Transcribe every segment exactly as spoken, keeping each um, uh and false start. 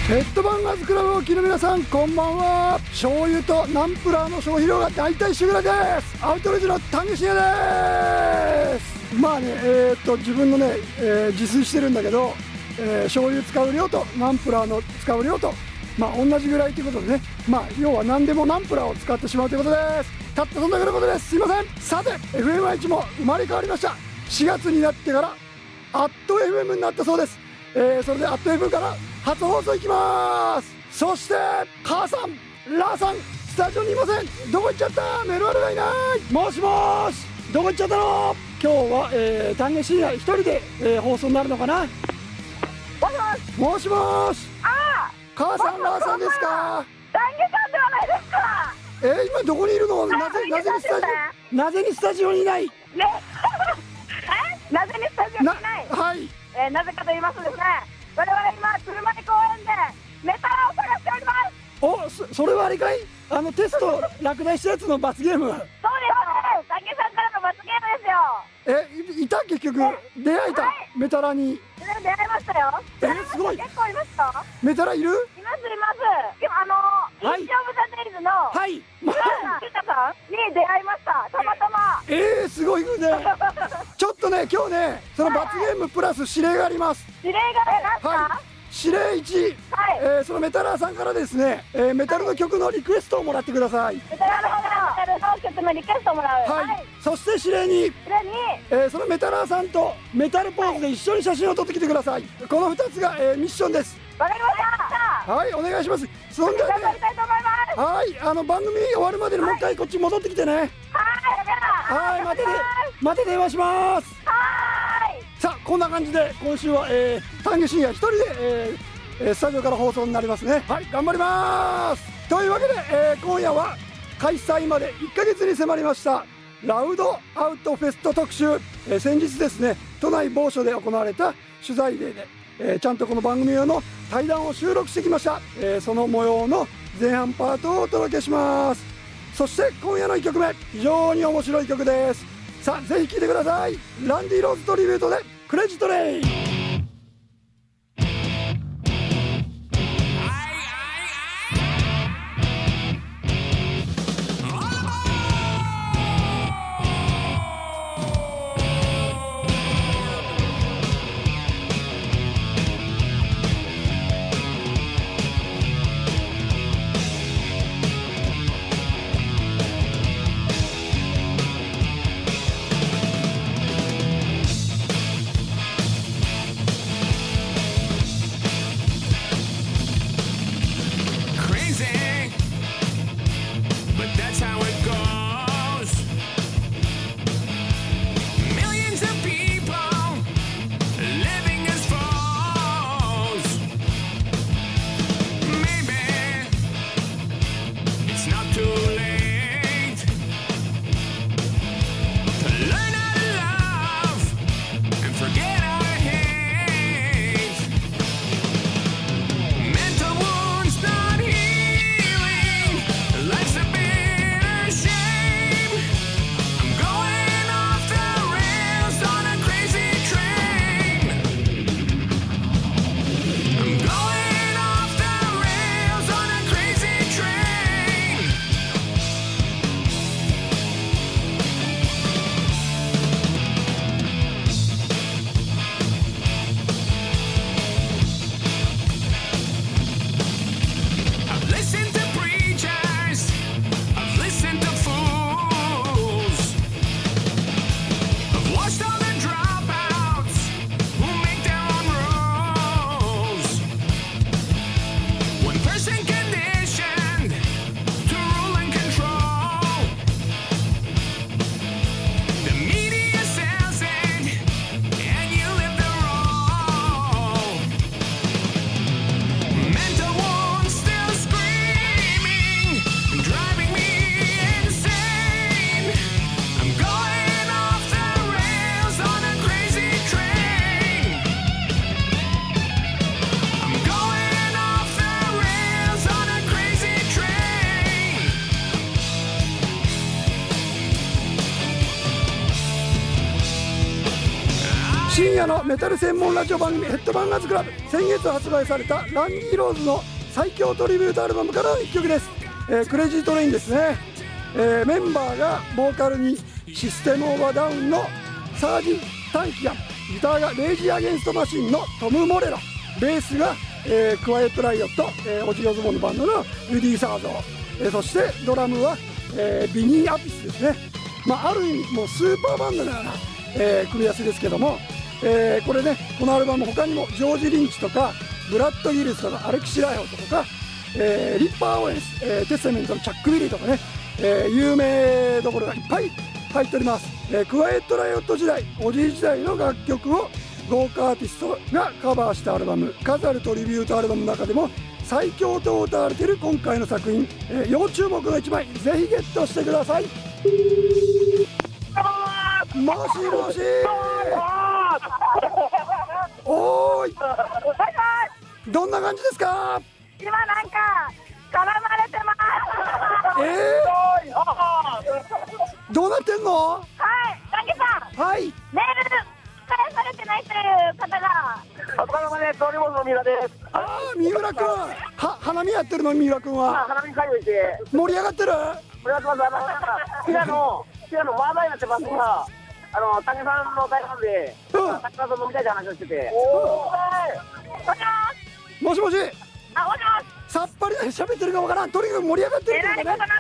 ペットバンガーズクラブをお聞きの皆さん、こんばんは。醤油とナンプラーの消費量が大体一緒ぐらいです。アウトレジの丹下信也です。まあね、えー、っと自分のね、えー、自炊してるんだけど、えー、醤油使う量とナンプラーの使う量とまあ同じぐらいということでね、まあ要は何でもナンプラーを使ってしまうということです。たったそんだけのことです。すいません。さて エフエムアイチ も生まれ変わりました。しがつになってからアット エフエム になったそうです。えー、それでアット エフエム から初放送いきまーす。そして母さんラーさんスタジオにいません。どこ行っちゃった。メルワルがいない。もしもーし、どこ行っちゃったの。今日は、えー、丹下信也一人で、えー、放送になるのかな。もしもーし、 あ母さんラーさんですか。 丹下さんではないですか。 えー、今どこにいるの。なぜなぜにスタジオなぜにスタジオにいない。 ねえなぜにスタジオにいない。 はい、 えー、なぜかと言いますとですね、我々今車に公園でメタラを探しております。 お、そ, それはあれかい。あのテスト落第したやつの罰ゲーム。 そうです。丹下さんからの罰ゲームですよ。 え、いた結局出会えた、はい、メタラに出会いましたよ。 えー、すごい。 結構いました。 メタラいる。 いますいます。でもあの、はい、インショーブザデイズのはいまあピタさんに出会いました。たまたま。 えー、すごいね。ちょっとね今日ねその罰ゲームプラス指令があります。 指令が何すか。はい、 指令いち、はい、えー、そのメタラーさんからですね、えー、メタルの曲のリクエストをもらってください。 メタルの曲のリクエストをもらう。 はい、はい、そして指令に、指令に、えー、そのメタラーさんとメタルポーズで一緒に写真を撮ってきてください。このふたつが、えー、ミッションです。 わかりました。 はい、お願いします。そんで、ね、 頑張りたいと思います。 はい、あの番組終わるまでにもう一回こっち戻ってきてね。はい、はい、待ってね、待って電話します。はい。さあこんな感じで今週は、えー、丹下信也一人で、えーえー、スタジオから放送になりますね。はい、頑張ります。というわけで、えー、今夜は開催までいっかげつに迫りましたラウドアウトフェスト特集、えー、先日ですね都内某所で行われた取材デーで、えー、ちゃんとこの番組用の対談を収録してきました。えー、その模様の前半パートをお届けします。そして今夜のいっきょくめ、非常に面白い曲です。さあぜひ聴いてください。ランディ・ローズトリビュートでクレジットレイン。 深夜のメタル専門ラジオ番組ヘッドバンガーズクラブ、先月発売されたランディ・ローズの最強トリビュートアルバムからのいっきょくです。えー、クレイジートレインですね。えー、メンバーがボーカルにシステムオーバーダウンのサージ・タンキアン、ギターがレイジー・アゲンスト・マシンのトム・モレロ、ベースが、えー、クワイエット・ライオット、えー、オジオズボンのバンドのルディ・サーゾー、えー、そしてドラムは、えー、ビニー・アピスですね。まあ、ある意味もうスーパーバンドのような、えー、組み合わせですけども、えー、これね、このアルバム他にもジョージ・リンチとかブラッド・ギルスとかアレキシ・ライオットとか、えー、リッパー・オーエンス、えー、テスタメントのチャック・ビリーとかね、えー、有名どころがいっぱい入っております。えー、クワイエット・ライオット時代、オジー時代の楽曲を豪華アーティストがカバーしたアルバム、数あるトリビュートアルバムの中でも最強と歌われている今回の作品、えー、要注目のいちまい、ぜひゲットしてください。もしもしおーい、どんな感じですか？ 今なんか絡まれてます。 えー、どうなってんの？ はい、タンキさん、 はい、 メール返されてないという方が。 お疲れ様です。通りもの三浦です。 ああ、三浦君、は花見やってるの？三浦君は花見会をして盛り上がってる？ 盛り上がってます。あのなんか平野平野話題になってますが、あの竹さんの大ファンで、 うん、 竹さんと飲みたいって話をしてて。 もしもし。 あ、もしもし。 さっぱり喋ってるかわからん。とにかく盛り上がってるってことね。 えらいことなってます。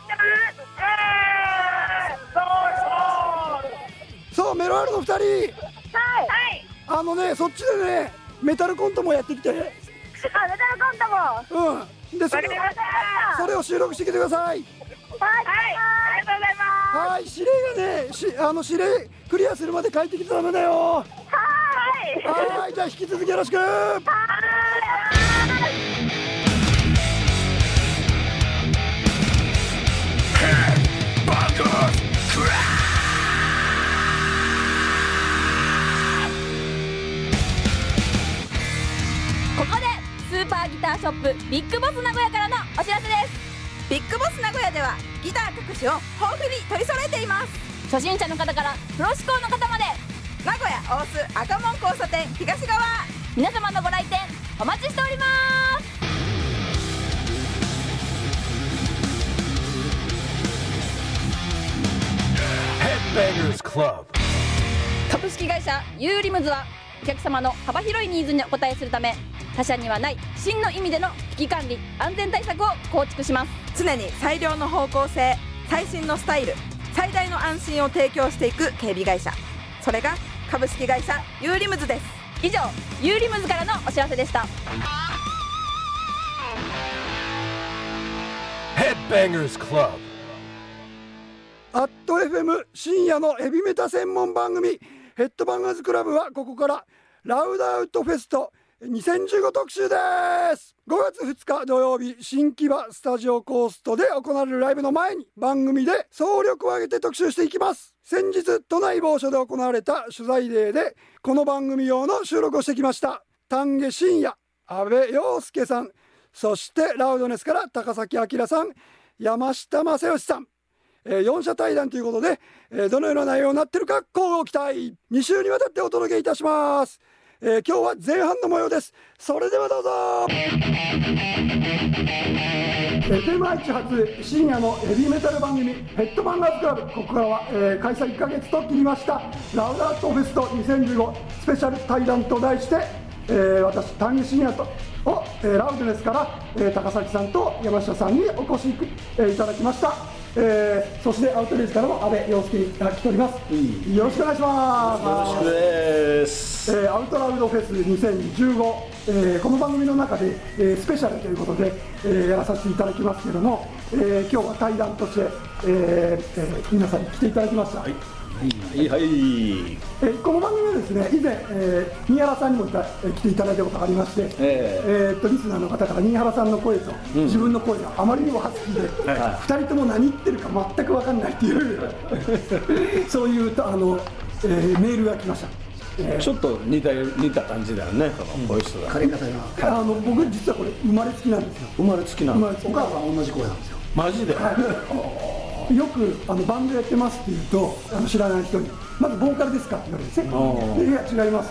えー、そう、メロアルのふたり、 はいはい、 あのね、そっちでねメタルコントもやってきて、 あ、メタルコントも、 うん、でそれをそれを収録してきてください。 はい、はい、ありがとうございます。 はい、指令がね、しあの指令クリアするまで帰ってきてダメだよ。 はい、 はい、じゃあ引き続きよろしく。 ここでスーパーギターショップビッグボス名古屋からのお知らせです。 ビッグボス名古屋ではギター各種を豊富に取り揃えています。 初心者の方からプロ志向の方まで、 名古屋大須赤門交差点東側、 皆様のご来店お待ちしております。株式会社ユーリムズはお客様の幅広いニーズにお応えするため、他社にはない真の意味での危機管理安全対策を構築します。 常に最良の方向性、最新のスタイル、最大の安心を提供していく警備会社、それが株式会社ユーリムズです。 以上、ユーリムズからのお知らせでした。 アット エフエム 深夜のヘビメタ専門番組ヘッドバンガーズクラブはここからラウドアウトフェストにせんじゅうご特集です。ごがつふつか土曜日、新木場スタジオコーストで行われるライブの前に番組で総力を挙げて特集していきます。先日都内某所で行われた取材デーでこの番組用の収録をしてきました。丹下真也、阿部陽介さん、そしてラウドネスから高崎明さん、山下正義さん、えー、よん社対談ということで、えー、どのような内容になっているか乞うご期待。に週にわたってお届けいたします。えー、今日は前半の模様です。それではどうぞ。 エフエム 愛知発深夜のヘビーメタル番組ヘッドバンガーズクラブ、ここからは、えー、開催いっかげつと切りましたラウドアウトフェストにせんじゅうごスペシャル対談と題して、えー、私丹下真也とを、えー、ラウドネスから、えー、高崎さんと山下さんにお越し、えー、いただきました。えー、そしてアウトレースからも阿部陽介が来ております、うん、よろしくお願いします。 よろしくです、 えー、アウトラウドフェスにせんじゅうご、えー、この番組の中で、えー、スペシャルということで、えー、やらさせていただきますけれども、えー、今日は対談として、えーえー、皆さんに来ていただきました。はいはいはい、 えー、この番組はですね、以前、えー、新原さんにもいた、えー、来ていただいたことがありまして、えーえー、っとリスナーの方から新原さんの声と、うん、自分の声があまりにもハスキーで、はいはい、ふたりとも何言ってるか全く分かんないっていうそういうあの、えー、メールが来ました。 えー、ちょっと似た似た感じだよね、そのボイスが。 借り方が。あの僕実はこれ生まれつきなんですよ。 生まれつきなんです。 お母さん同じ声なんですよ。 マジで。 はい、よくあのバンドやってますって言うと、あの知らない人にまずボーカルですかって言われるんですね。でいや違います。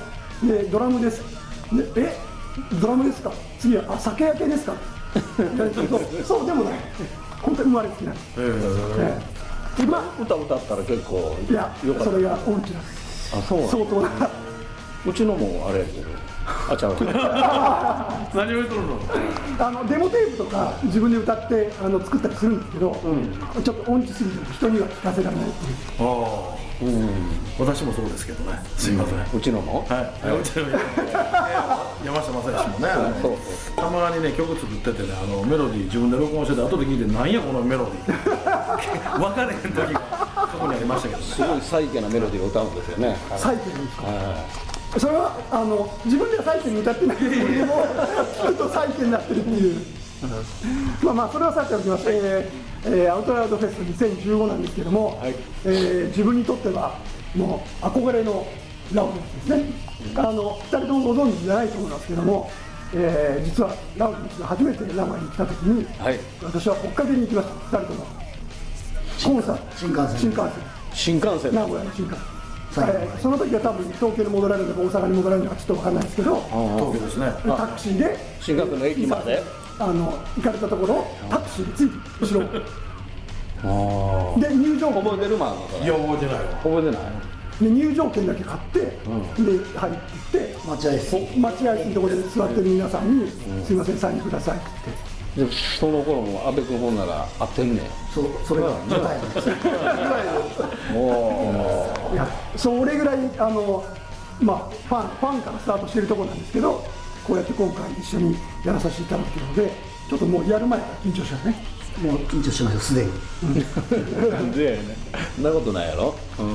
でドラムですでえドラムですか次はあ酒焼けですかそうそうでもない本当に生まれつきなんです、ええ、今歌歌ったら結構いやよかった。 それが音痴なんですあ、そうなんだ。 相当なうちのもあれやけどあちゃう何を言うとるの？ あのデモテープとか自分で歌ってあの作ったりするんですけど、ちょっと音痴すぎて人には聞かせられないっていう。 ああ、うん、私もそうですけどね。すいません。 うちのもはい。うちの山下正義もね、あのたまにね曲作っててね、あのメロディー自分で録音してて後で聞いてなんやこのメロディー分かれへん時が過去にありましたけどね。 すごいサイケなメロディーを歌うんですよね。 サイケルですか。それはあの自分ではサイケルに歌ってないけどでも聞くとサイケルになってるっていう。まあまあそれはさておきまして、えーえー、アウトラウドフェスにせんじゅうごなんですけども、はい、えー、自分にとってはもう憧れのラウドフェスですね。あのふたりともご存知じゃないと思いますけども、えー、実はラウドフェスで初めて名古屋に来た時に、はい、私は追っかけに行きました。ふたりともコンサート新幹線新幹線新幹線名古屋の新幹線、えー、その時は多分東京に戻られるのか大阪に戻られるのかちょっと分からないですけど、 東京ですね。 タクシーで新幹線の駅まであの行かれたところをタクシーでついて後ろあで入場覚えてるまんのそれ。 いや覚えてないわ。 覚えてない。 で入場券だけ買って、うん、で入ってきて待合室待合室のところで座ってる皆さんに「すいませんサインください」って言って。でその頃も阿部君本なら会ってんねん。 そうそれが初対面ですおおいやそれぐらいあのまあファンファンからスタートしてるところなんですけど、こうやって今回一緒にやらさせていただくのでちょっともうやる前から緊張しますね。 もう緊張しますよすでに。 なんでやねん。そんなことないやろ。うん、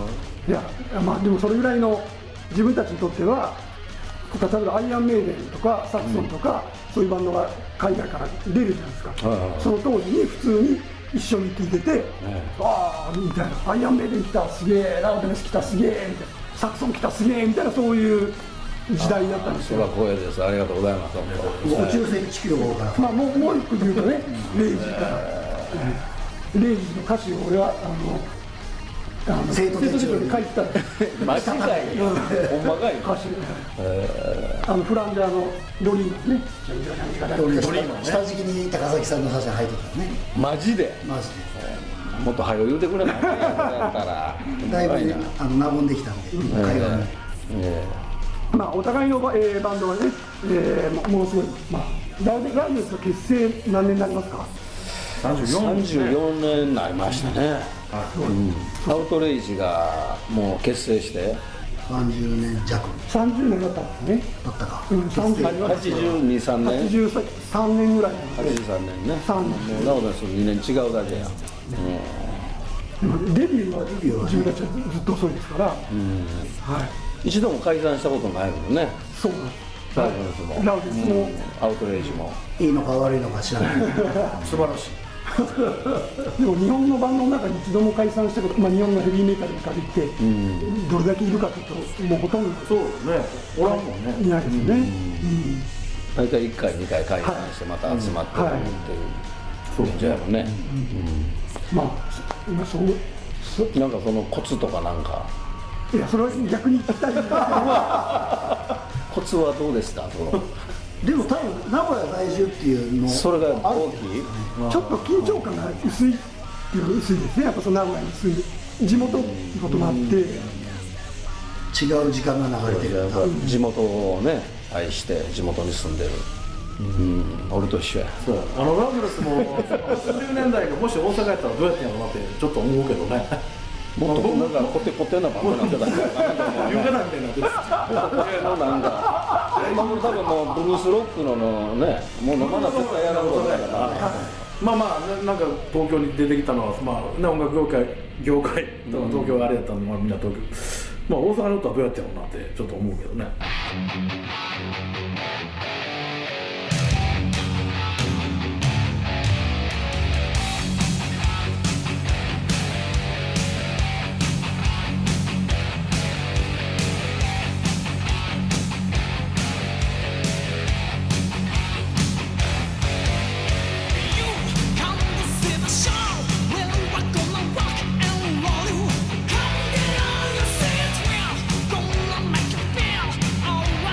いやまあでもそれぐらいの自分たちにとっては例えばアイアンメイデンとかサクソンとか、うん、そういうバンドが海外から出るじゃないですか、はいはいはい、その当時に普通に一緒に聴いてて、はい、ああみたいなアイアンメイデン来たすげえラウドネス来たすげえみたいなサクソン来たすげえみたいなそういう時代だったんですよ。 それは光栄です。ありがとうございます。 宇宙船地球の方から、 まあ、もうもう一個言うとねレイジから、うん、レイジの歌詞を俺はあのあの生徒手帳に書いてたんです。 マジかい。ほんまかい。 歌詞、えー、あのフランジャーのドリームね。 ドリームね。下敷きに高崎さんの写真入ってたね。 マジで。 マジで。 もっと早う言うてくれないかやったら。 だいぶねあの和んできたんで会話も。 まあお互いの、えー、バンドはね、えー、ものすごいまあラウデラウデスの結成何年になりますか。 さんじゅうよねんになりましたね。うん、アウトレイジがもう結成してさんじゅうねん弱さんじゅうねんだったんですね。 だったか、 うん、さんじゅうはちじゅうに、さんねんはちじゅうさんねんぐらいはちじゅうさんねんね。 さんねんなおですにねん違うだけや、 うん、デビューは自分たちはずっと遅いですから、うんはい、 一度も解散したことないもんね。 そうなんです。 ラウデスもラウデスも、うん、 アウトレイジもいいのか悪いのか知らない素晴らしい。 でも日本のバンドの中に一度も解散したこと、まあ、日本のヘビーメタルに限って、うん、どれだけいるかというともうほとんどそうですねおらんもんねいないですよね。 大体いっかいにかい解散してまた集まってくるっていう現状やもんね。 まあ今そうなんかそのコツとかなんかいやそれは逆に聞きたいんですけどコツはどうでしたそのでも多分名古屋在住っていうのそれが大きいちょっと緊張感が薄いっていうのが薄いですね。やっぱその名古屋に住んで地元っていうこともあって、うん、違う時間が流れてる、 うん、地元をね愛して地元に住んでる、うん、俺と一緒や。 そうあのラウドレスもはちじゅうねんだいがもし大阪やったらどうやってんやろうなってちょっと思うけどね。 もっとなんかコテコテなバンドなんてだから床だみたいになってる。 なんか今も多分もうブルースロックのねもう飲まな絶対やらんことだから。 まあまあなんか東京に出てきたのはまあね音楽業界業界とか東京があれやったのはみんな東京。まあ大阪の人はどうやってやろうなってちょっと思うけどね。 Gonna make you feel alright.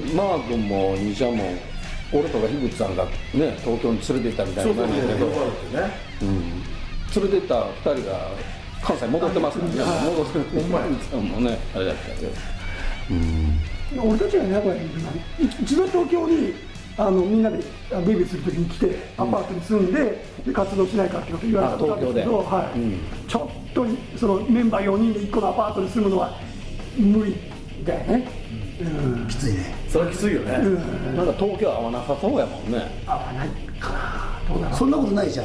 マー君も兄ちゃんも俺とか樋口さんがね東京に連れて行ったみたいな感じだけど、連れて行ったふたりが関西戻ってますからね。戻ってるさんもねあれだったけど、 俺たちが名古屋にいるのに一度東京にあのみんなでデビューするときに来てアパートに住んで、で活動しないかってこと言われたことあるんですけど、はい、うん、ちょっとそのメンバーよにんでいっこのアパートに住むのは無理だよね、うん、 きついね。 それはきついよね、うん、 なんか東京合わなさそうやもんね。 合わないかな、どうだろう。 そんなことないじゃん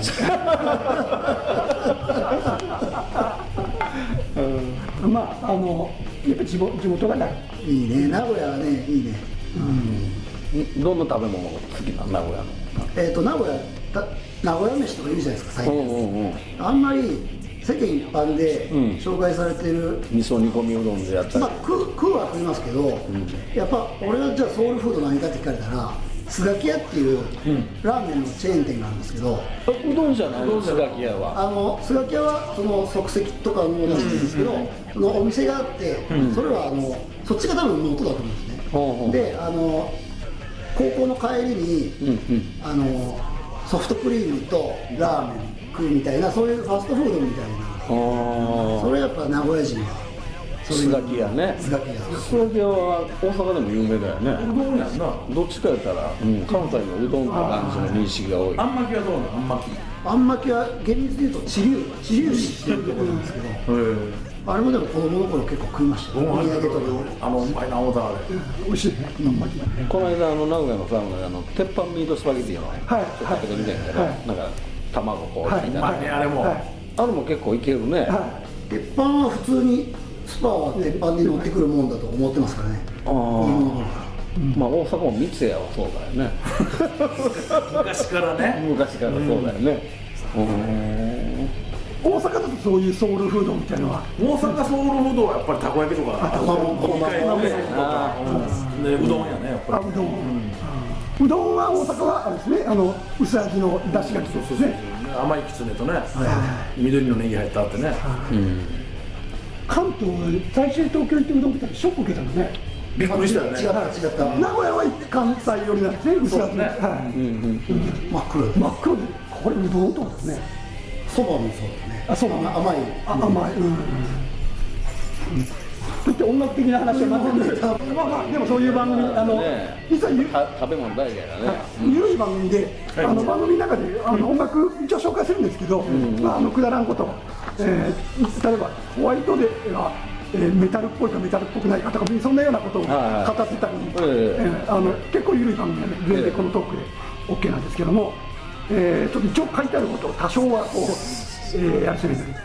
うん、まああのやっぱ地元、地元がない。 いいね、名古屋はね、いいね、 うん、どんな食べ物が好きな名古屋の。 えっと名古屋た名古屋飯とか言うじゃないですか最近、うんうんうん、あんまり世間一般で紹介されてる、うん、 味噌煮込みうどんでやったり、 まあ、食食うは食いますけど、うん、やっぱ俺がじゃあソウルフード何かって聞かれたらスガキ屋っていうラーメンのチェーン店があるんですけど、 うん、うどんじゃないのスガキ屋は。 あのスガキ屋はその即席とかも出してるんですけど、うん、そのお店があって、うん、それはあのそっちが多分元だと思うんですね、うん、であの高校の帰りに、うんうん、あのソフトクリームとラーメン食うみたいな、そういうファストフードみたいな、それやっぱ名古屋人はスガキ屋ね。 スガキ屋スガキ屋は大阪でも有名だよね。 うどんやんな。 どっちかやったら、うん、関西のうどんって感じの認識が多い。 あんまきはどうなの？あんまきあんまきは厳密に言うと地流地流にしてるところなんですけど、あれもでも子供の頃結構食いましたよ。お土産とかあのうまいな、オーダーで美味しいね、あんまき。 この間あの名古屋のサウナであの鉄板ミートスパゲティのちょっと食べてみたんやけど、なんか卵こうみたいな、 あれもあれも結構いけるね。 鉄板は普通にスパは鉄板に乗ってくるもんだと思ってますからね。ああ、 まあ大阪も三ツ矢はそうだよね昔からね。 昔からそうだよね。 大阪だとそういうソウルフードみたいなのは。 大阪ソウルフードはやっぱりたこ焼きとか、 たこ焼き、うどんやねやっぱり。 うどん、うどんは大阪はあれですね、あの薄味の出汁がきてですね。 甘いきつねとね、緑のネギ入ったってね。 関東最初に東京行ってうどん食ったらショック受けたのね。 びっくりしたよね。 違った違った。 名古屋は関西寄りなんですね、薄味ね。 真っ黒真っ黒で、これうどんとですね。 そばもそうですね。 あ、そう甘い甘い。といって音楽的な話はまずんで、まあまあでもそういう番組、あの実は食べ物大事やからね。 緩い番組で、あの番組の中であの音楽一応紹介するんですけど、あのくだらんこと、例えばホワイトデーはメタルっぽいかメタルっぽくないかとか、そんなようなことを語ってたり、あの結構緩い番組なんで全然このトークで OK なんですけども、ちょっと一応書いてあることを多少はこうやらせてみたり。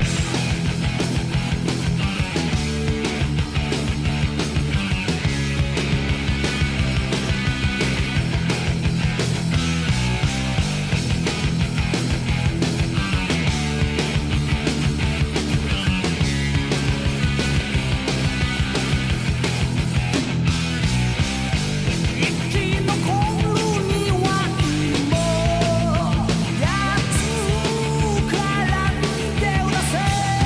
「やつから逃げ出せ」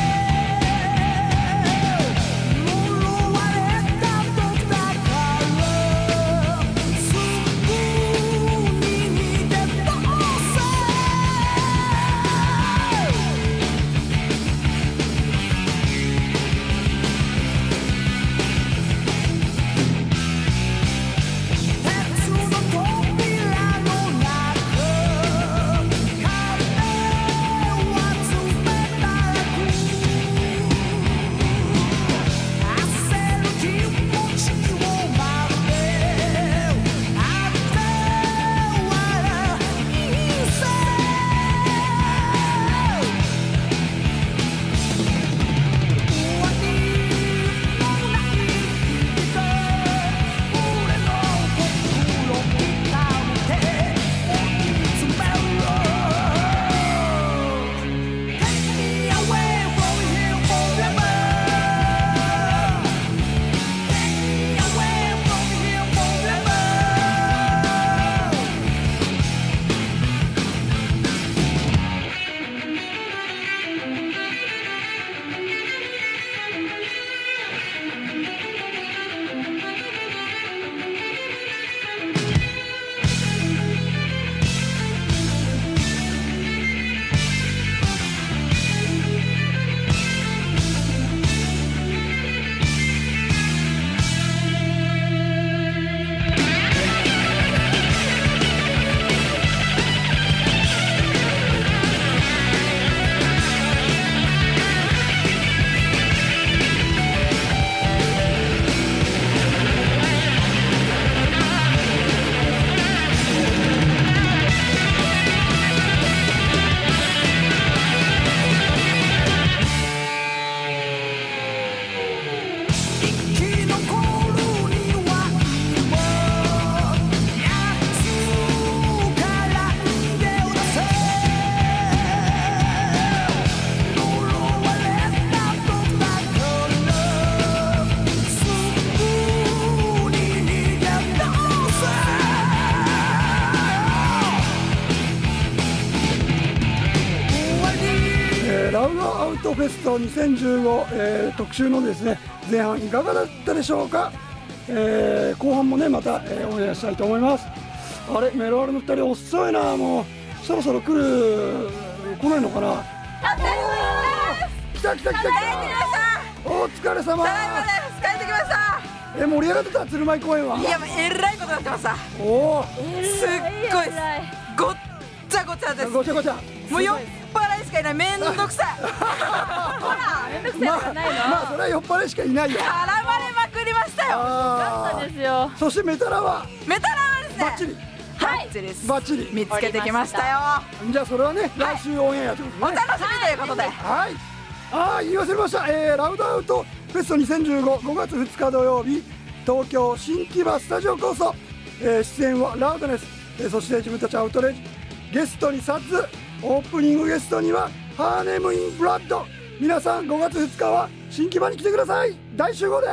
ラウドアウトフェストにせんじゅうご、えー、特集のですね前半いかがだったでしょうか。えー、後半もねまた、えー、オンエアしたいと思います。あれメロワルのふたり遅いな、もうそろそろ来る来ないのかな。来た来た来た来た。お疲れ様。 ただいまです。帰ってきました。 え、盛り上がってた鶴舞公園は。 いやもうえらいことになってました。 おお、 すっごいごっちゃごちゃです。 ごちゃごちゃ。 もう酔っ払いしかいない。めんどくさい。 ほらめんどくさいじゃないの。 まあそれは酔っ払いしかいないよ。 絡まれまくりましたよ。 よかったですよ。 そしてメタラはメタラはですねバッチリバッチリです。 バッチリ見つけてきましたよ。 じゃあそれはね来週オンエアということでね。 お楽しみということで。 はい。ああ言い忘れました。えー、ラウドアウトフェストにせんじゅうご、ごがつふつか土曜日、東京新木場スタジオ構想、えー、出演はラウドネス、えー、そして自分たちアウトレイジ、ゲストにサッズ、オープニングゲストにはハーネム・イン・ブラッド。皆さんごがつふつかは新木場に来てください。大集合です。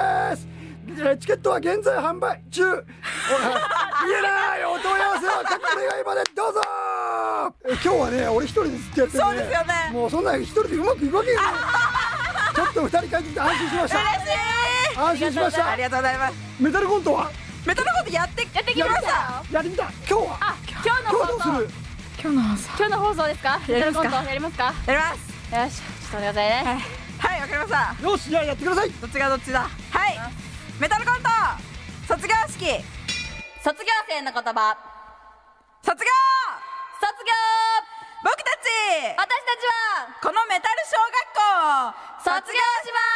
えー、チケットは現在販売中。言えないお問い合わせは各願いまでどうぞ。えー、今日はね俺一人でずっとやってるね。 そうですよね。 もうそんな一人でうまくいくわけがない。ちょっと二人帰ってきて安心しました。 嬉しい。 安心しました。 ありがとうございます。 メタルコントはメタルコントやってやってきました。 やってみた。今日はあ、今日の放送。 今日どうする。 今日の放送今日の放送ですか。 やりますか。 やりますか。 やります。 よし、ちょっとお願いね。 はい、わかりました。 よし、じゃあやってください。 どっちがどっちだ。はい。メタルコント卒業式。 卒業生の言葉。 卒業。 卒業。 僕たち私たちはこのメタル小学校を卒業します。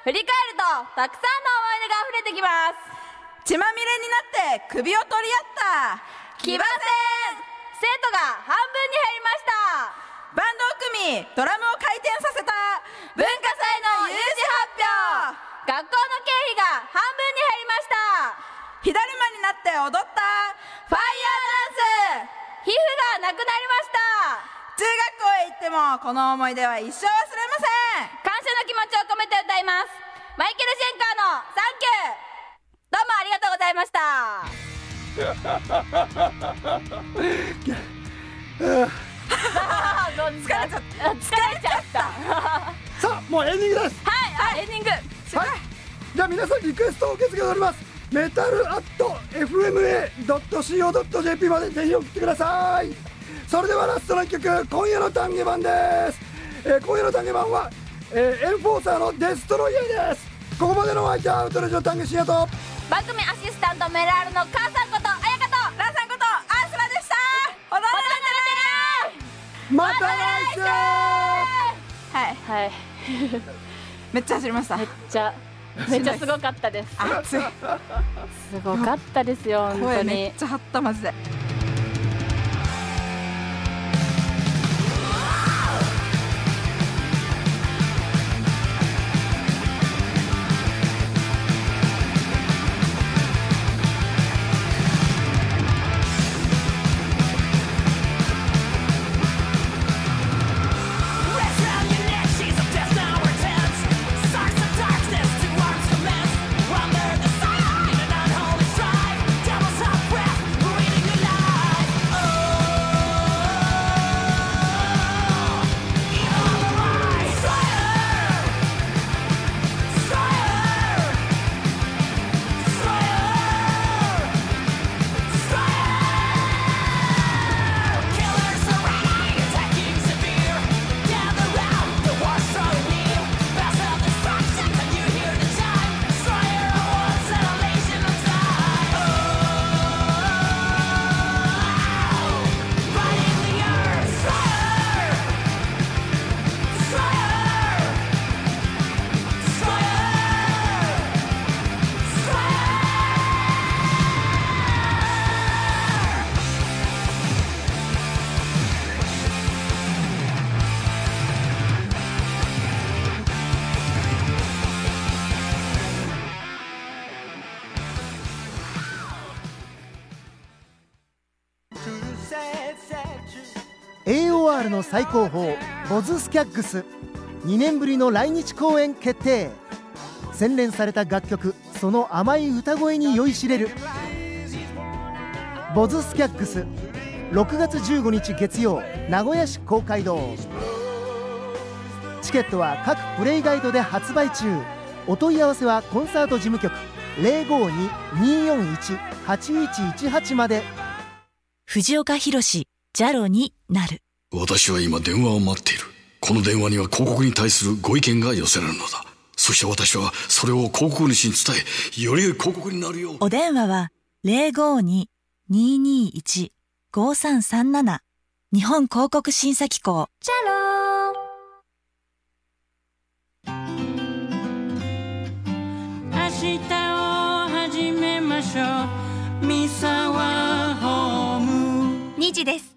振り返るとたくさんの思い出が溢れてきます。 血まみれになって首を取り合った騎馬戦。生徒が半分に減りました。 バンドを組みドラムを回転させた文化祭の有事発表。学校の経費が半分に減りました。 火だるまになって踊ったファイヤーダンス。皮膚がなくなりました。 中学校へ行ってもこの思い出は一生忘れません。 感謝の気持ちを込めて歌います。マイケル・シェンカーのサンキュー。どうもありがとうございました。疲れちゃった疲れちゃったさあもうエンディングです。 はい、はい、エンディング。 はい。じゃあ皆さんリクエストを受け付けております。メタルアット エフエムエードットシーオードットジェーピー までぜひ送ってください。それではラストのいっきょく、今夜の単下版です。えー、今夜の単下版は、えー、エンフォーサーのデストロイヤーです。ここまでのお相手はアウトレジの単下深夜と番組アシスタントメラールの母さんことあやかとランさんことアンスラでした。踊れまた来週。 はいはい。 めっちゃ走りました。 めっちゃめっちゃすごかったです。 熱い。 すごかったですよ本当声めにっ。ちゃ張ったマジで。 エーオーアール の最高峰ボズスキャッグスにねんぶりの来日公演決定。洗練された楽曲、その甘い歌声に酔いしれるボズスキャッグス、ろくがつじゅうごにち月曜、名古屋市公会堂。 チケットは各プレイガイドで発売中。お問い合わせはコンサート事務局 ゼロごに にーよんいち はちいちいちはち まで。 藤岡弘、ジャロになる。 私は今電話を待っている。この電話には広告に対するご意見が寄せられるのだ。そして私はそれを広告主に伝え、より良い広告になるよう。 お電話は ゼロごに にーにーいち ごさんさんなな 日本広告審査機構。ジャロー。 明日を始めましょう。三沢ホーム。 にじです。